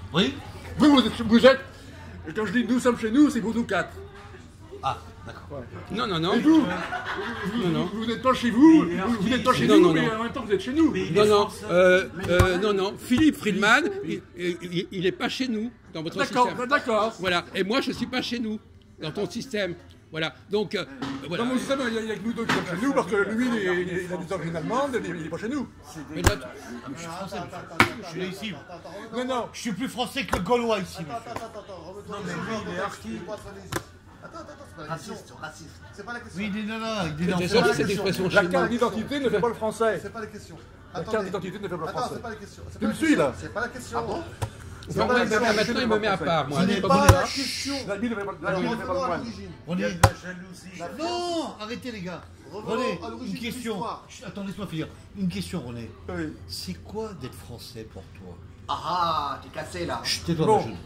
Oui. Vous êtes... Et quand je dis nous sommes chez nous, c'est pour nous quatre. Ah, d'accord. Ouais. Non, non, non. Et vous, vous n'êtes pas chez vous, vous n'êtes pas chez nous, non, mais non. en même temps vous êtes chez nous. Non, non, non, non. Philippe Friedman, il n'est pas chez nous, dans votre D'accord, système. d'accord. Voilà. Et moi, je ne suis pas chez nous, dans ton système. Voilà. Donc, voilà. Dans mon système, il n'y a que nous deux qui sommes chez nous, parce que lui, il a des origines allemandes, il n'est pas chez nous. Mais là, Je suis français, je suis né ici. Non, non. Je suis plus français que le Gaulois ici, monsieur. Non, mais lui, il est archi. Attends, c'est pas la question. Raciste. C'est pas la question. Oui, il dit non, non, il dit non. j'ai sorti cette expression La chez carte nous. d'identité ne fait pas le français. C'est pas la question. La carte d'identité ne fait pas le Attends, français. c'est pas la question. Tu me suis, là? C'est pas la question. Ah bon? C'est pas la question. Maintenant, il me met à part, moi. Ce n'est Pas pas vous, la hein. question. La vie ne fait pas Alors, le revenons à moine. l'origine. On est... Non, arrêtez les gars. Revenons René, à l'origine une de question. l'histoire. Chut, attends, laisse-moi finir. Une question, René. Oui. C'est quoi d'être français pour toi? Ah, t'es cassé là. Chut, tais-toi, Bon. ma jeune.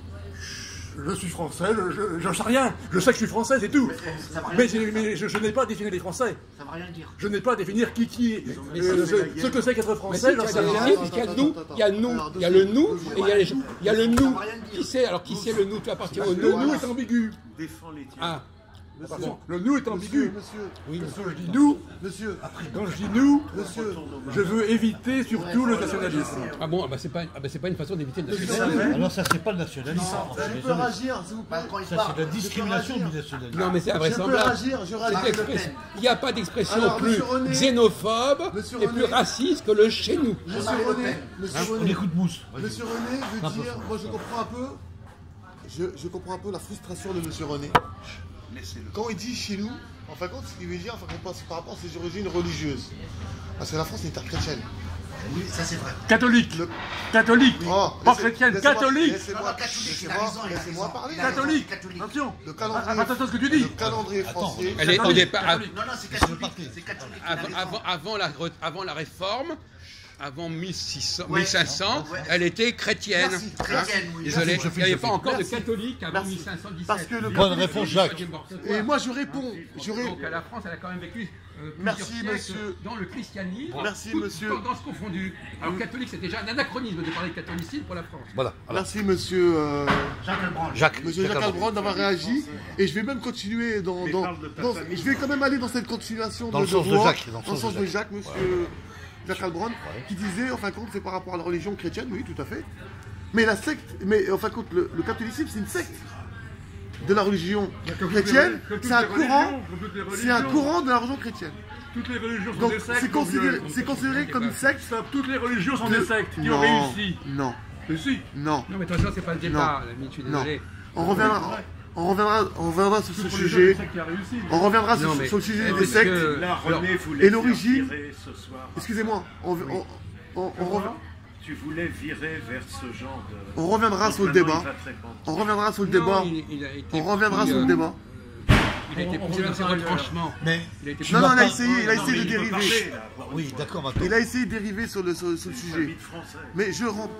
Je suis français, je sais rien. Je sais que je suis français, c'est tout. Ça va rien Mais, dire. mais je n'ai pas à définir les Français. Ça va rien dire. Je n'ai pas à définir qui est. Ce que c'est qu'être Mais français, si, j'en il y sais a rien. le nous, il y a nous, il y a nous, il y a le nous, et il y a le nous. Qui c'est? Alors, qui c'est le nous? Tu appartiens au Le nous? nous est ambigu. Ah, Attention, le nous est ambigu. Monsieur, oui. Quand je dis nous, monsieur, quand je dis nous, monsieur. je veux éviter surtout le nationalisme. Ah bon, c'est pas une façon d'éviter le nationalisme. Alors ça, c'est pas le nationalisme. Je suis Je peux désolé. réagir, s'il vous plaît. Quand il Ça, parle, c'est de la discrimination du nationalisme. Non, mais c'est Je peux invraisemblable. réagir, je réagis. Il n'y a pas d'expression Alors, plus monsieur René, xénophobe monsieur et plus René, raciste que le chez nous. Monsieur René, monsieur On René, écoute Mousse. Vas-y. monsieur René veut dire, moi je comprends un peu, je comprends un peu la frustration de monsieur René. Quand il dit chez nous, en fin de compte, ce qu'il veut dire, enfin, qu'on passe par rapport à ses origines religieuses. Parce que la France est une terre chrétienne. oui, ça c'est vrai. Catholique. Catholique. Oh, Pas chrétienne, catholique. Laissez-moi Catholique, il a raison, il a laissez-moi raison. parler. Catholique. Catholique. Attention. Le calendrier, Attention à ce que tu dis. le calendrier français. Elle est au départ, Non, non, c'est catholique. C'est catholique. il a raison. avant la réforme, avant 1600, Ouais. 1500, Ouais. elle était chrétienne. Merci. Hein. Chrétienne, oui. Désolé, Merci, il n'y avait pas encore de Merci. catholiques avant Merci. 1517. Parce que le Bonne réponse, Jacques. Et moi je réponds, Donc la France, elle a quand même vécu Merci, plusieurs siècles monsieur. dans le christianisme, Merci, toutes monsieur. tendances confondues. Alors catholique, c'est déjà un anachronisme de parler de catholicisme pour la France. Voilà. merci monsieur, Jacques Lebranche. Jacques. monsieur Jacques Albrand d'avoir réagi. Et je vais même continuer je vais quand même aller dans cette continuation Dans le sens de voix, Jacques, dans le sens de Jacques, monsieur Jacques Albrand, qui disait en fin de compte c'est par rapport à la religion chrétienne, oui tout à fait. Mais la secte, mais en fin de compte le catholicisme c'est une secte de la religion chrétienne, c'est un courant de la religion chrétienne. Toutes les religions sont Donc des sectes. c'est considéré comme une secte. Toutes les religions sont de- des sectes qui ont Non, réussi. non, Mais si. non. Non, mais de toute façon, c'est pas le débat, l'ami, je suis Non. désolé. On reviendra sur ce Toutes les religions, sujet. c'est secte qui a réussi. On reviendra Non, mais- sur le sujet des parce sectes. que- Là, René voulait Et l'origine. virer ce soir. Excusez-moi, on revient. Tu voulais virer vers ce genre de... On reviendra Donc sur le maintenant, débat. il va te répondre. On reviendra sur le Non, débat. il a été On reviendra pris, sur le débat. Il a été poussé dans ses retranchements. Mais Il a été Non, non, vas il a pas- essayé, il a Non, essayé mais de il peut dériver. parler, là, voir oui, d'accord, maintenant. Il a essayé de dériver sur le une sujet. famille de Français. Mais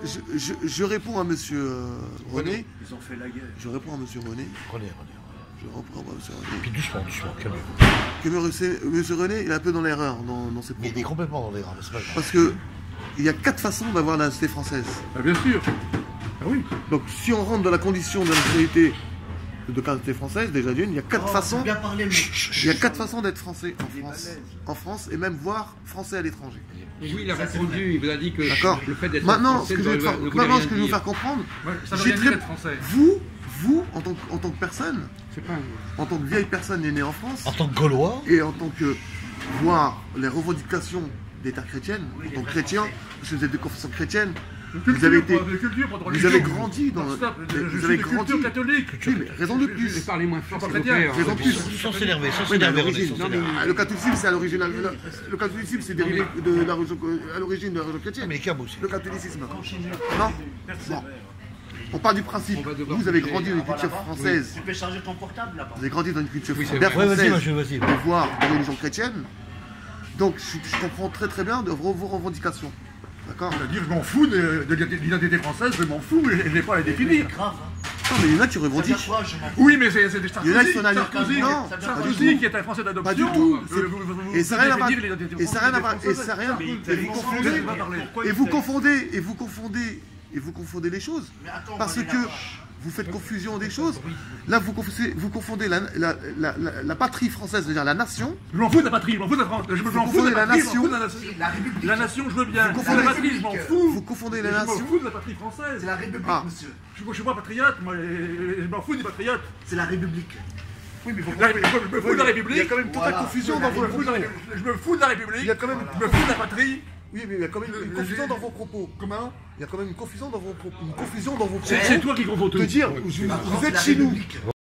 je réponds à monsieur René. Ils ont fait la guerre. Je réponds à monsieur René. René. Je reprends à monsieur René. Puis doucement, calmez-vous. Que monsieur René, il est un peu dans l'erreur dans ses Mais il est propos. complètement dans les rames, c'est pas grave. Parce que il y a 4 façons d'avoir la nationalité française. Ah, bien sûr. Ah oui. Donc si on rentre dans la condition de la nationalité de nationalité française, déjà d'une, il y a 4 façons. Bien parler, lui. Il y a 4 façons d'être français en France et même voire français à l'étranger. Et oui, il a répondu, il vous a dit que D'accord. le fait d'être Maintenant, français ce que je vais ne te faire, voulait maintenant, rien ce que je vais vous dire. faire comprendre, Ouais, ça veut j'ai rien dire très- d'être français. vous en tant que personne, C'est pas un- en tant que vieille personne née en France, En tant que Gaulois, et en tant que voir les revendications d'État chrétienne, en tant que chrétien, parce que vous êtes de confession chrétienne, vous avez été, vous avez grandi dans, vous avez grandi. catholique. Oui, mais raison de plus. Parlez moins fort, s'il vous chrétien. plaît. Raison de plus. sans s'énerver, sans Oui, mais à s'énerver, René, l'origine, sans s'énerver. le catholicisme c'est à l'origine, le catholicisme c'est dérivé de la religion, à l'origine de la religion chrétienne. Mais les cabos aussi. Le catholicisme. Non. Bon. On part du principe. On va devoir Vous avez bouger. grandi dans une culture française. Tu peux charger ton portable là-bas. Vous avez grandi dans une culture Oui, c'est bien vrai. Ouais, vas-y, française, vas-y. de voir de religion chrétienne. Donc je comprends très bien de vos revendications. D'accord. C'est-à-dire, je m'en fous de l'identité française, je m'en fous et je n'ai pas à la définir. C'est grave, hein. Non, mais il y en a qui Ça veut dire revendiquent. quoi, je m'en fous. Oui, mais c'est des Il y en a qui sont allés- Sarkozy, Non, ça vient Sarkozy pas du tout. qui est un Français d'adoption. Pas du tout. Et ça n'a rien à voir. dire l'identité Et ça n'a rien à voir. française. Et ça n'a rien. Mais Et Italie, vous confondez. pourquoi Et Italie vous confondez. Et vous confondez et vous confondez les choses. Mais attends, Parce moi, que vous faites confusion des choses. Là, vous confondez la patrie française, c'est-à-dire la nation. Je m'en fous de la patrie, je m'en fous de la France. Je m'en fous confondez de la la nation. nation. C'est la République. La nation, je veux bien. Vous La confondez- patrie, je m'en fous. Vous confondez Je la m'en nation. fous de la patrie française. C'est la République, Ah. monsieur. Je suis pas patriote, moi, je m'en fous des patriotes. C'est la République. Oui, mais vous Je me fous de la Il y a République. quand même totale Voilà. confusion Je dans me vos fous de la propos. République. Je me fous de la République. Il y a quand même. Je me fous de la patrie. Oui, mais il y a quand même une confusion dans vos propos. Comment? Il y a quand même une confusion dans vos propos. Une confusion dans vos propos. C'est toi qui confonds tout. De dire, vous êtes chez nous.